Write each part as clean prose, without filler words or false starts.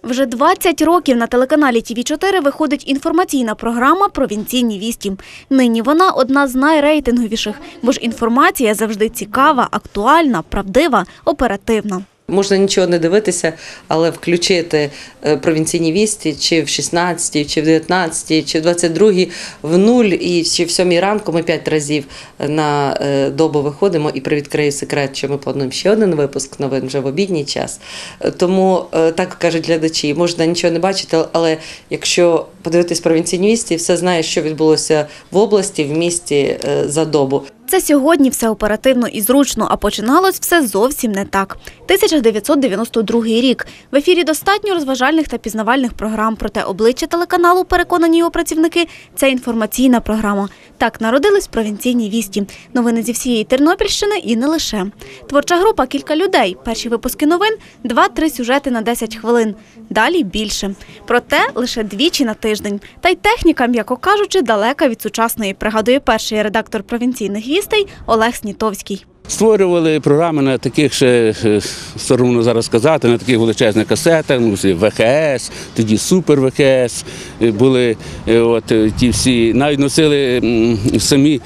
Вже 20 років на телеканалі ТВ4 виходить інформаційна програма «Провінційні вісті». Нині вона одна з найрейтинговіших, бо ж інформація завжди цікава, актуальна, правдива, оперативна. Можна нічого не дивитися, але включити «Провінційні вісті» чи в 16-й, чи в 19-й, чи в 22-й, в 0 і чи в 7-й ранку ми 5 разів на добу виходимо і привідкрию секрет, що ми плануємо ще один випуск новин вже в обідній час. Тому, так кажуть глядачі, можна нічого не бачити, але якщо подивитись «Провінційні вісті», все знає, що відбулося в області, в місті за добу. Це сьогодні все оперативно і зручно, а починалось все зовсім не так. 1992 рік. В ефірі достатньо розважальних та пізнавальних програм, проте обличчя телеканалу, переконані його працівники, це інформаційна програма. Так народились «Провінційні вісті». Новини зі всієї Тернопільщини і не лише. Творча група – кілька людей. Перші випуски новин – 2-3 сюжети на 10 хвилин. Далі більше. Проте лише двічі на тиждень. Та й техніка, м'яко кажучи, далека від сучасної, пригадує перший редактор «Провінційних вістей» Олег Снітовський. Створювали програми на таких, ще соромно зараз сказати, на таких величезних касетах, ВХС, тоді Супер ВХС були, ті всі, навіть носили самі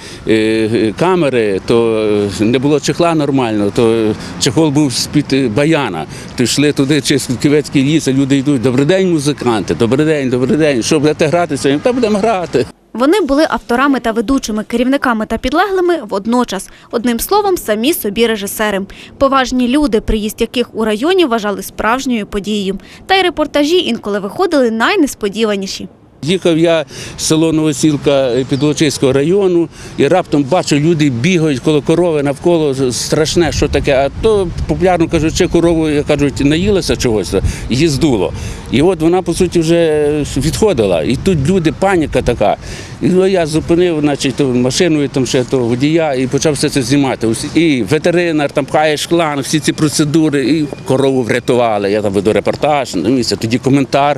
камери, то не було чехла нормально, то чехол був з-під баяна, то йшли туди через Ківецький ліс, а люди йдуть: «Добрий день, музиканти, добрий день, що будете грати сьогодні?» «Та будемо грати». Вони були авторами та ведучими, керівниками та підлеглими водночас. Одним словом, самі собі режисери. Поважні люди, приїзд яких у районі вважали справжньою подією. Та й репортажі інколи виходили найнесподіваніші. Їхав я з село Новосілка Підволочиського району і раптом бачу, люди бігають коло корови, навколо страшне, що таке. А то, популярно кажучи, корову, як кажуть, наїлася чогось, її здуло. І от вона, по суті, вже відходила. І тут люди, паніка така. І я зупинив, значить, машиною там ще того водія і почав все це знімати. І ветеринар там пхає шланг, всі ці процедури, і корову врятували. Я там веду репортаж на місці. Тоді коментар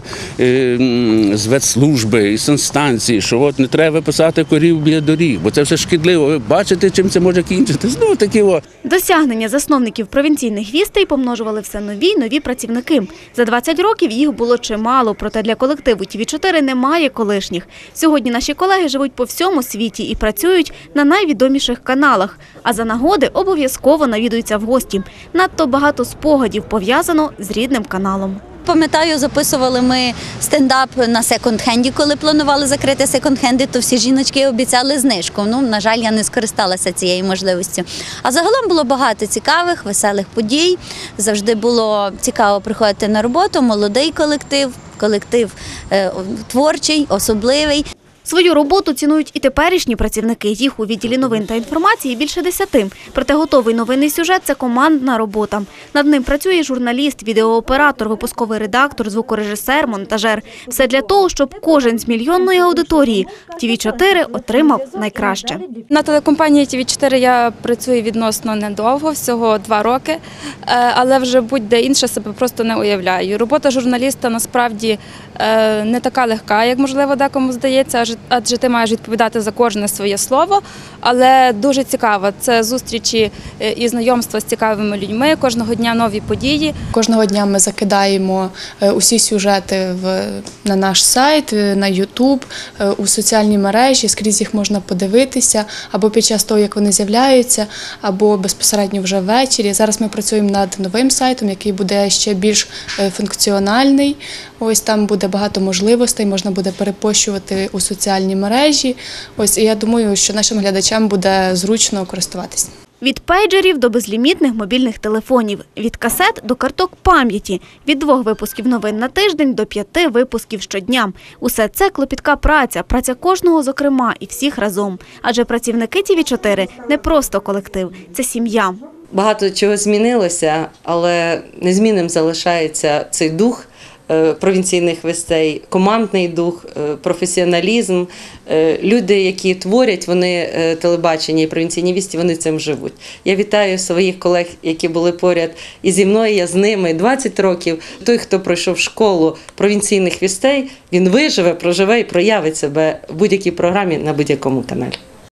з ветслужби і санстанції, що от не треба виписати корів біля доріг, бо це все шкідливо. Ви бачите, чим це може кінчити? Знову такі. Досягнення засновників «Провінційних вістей» помножували все нові й нові працівники. За 20 років їх було чимало, проте для колективу ТВ4 немає колишніх. Сьогодні наші колеги живуть по всьому світі і працюють на найвідоміших каналах, а за нагоди обов'язково навідуються в гості. Надто багато спогадів пов'язано з рідним каналом. Пам'ятаю, записували ми стендап на секонд-хенді, коли планували закрити секонд-хенди, то всі жіночки обіцяли знижку. На жаль, я не скористалася цією можливістю. А загалом було багато цікавих, веселих подій. Завжди було цікаво приходити на роботу, молодий колектив творчий, особливий. Свою роботу цінують і теперішні працівники. Їх у відділі новин та інформації більше 10. Проте готовий новинний сюжет – це командна робота. Над ним працює журналіст, відеооператор, випусковий редактор, звукорежисер, монтажер. Все для того, щоб кожен з мільйонної аудиторії ТВ4 отримав найкраще. На телекомпанії ТВ4 я працюю відносно недовго, всього 2 роки, але вже будь-де інше себе просто не уявляю. Робота журналіста насправді не така легка, як, можливо, декому здається, адже ти маєш відповідати за кожне своє слово, але дуже цікаво. Це зустрічі і знайомства з цікавими людьми, кожного дня нові події. Кожного дня ми закидаємо усі сюжети на наш сайт, на YouTube, у соціальні мережі, скрізь їх можна подивитися, або під час того, як вони з'являються, або безпосередньо вже ввечері. Зараз ми працюємо над новим сайтом, який буде ще більш функціональний. Ось там буде багато можливостей, можна буде перепощувати у соціальні мережі. Ось, і я думаю, що нашим глядачам буде зручно користуватися. Від пейджерів до безлімітних мобільних телефонів, від касет до карток пам'яті, від 2 випусків новин на тиждень до 5 випусків щодня. Усе це клопітка праця кожного зокрема і всіх разом. Адже працівники ТВ4 не просто колектив, це сім'я. Багато чого змінилося, але незмінним залишається цей дух провінційних вістей, командний дух, професіоналізм. Люди, які творять, вони телебачення і провінційні вісті, вони цим живуть. Я вітаю своїх колег, які були поряд і зі мною, я з ними 20 років. Той, хто пройшов школу провінційних вістей, він виживе, проживе і проявить себе в будь-якій програмі на будь-якому каналі.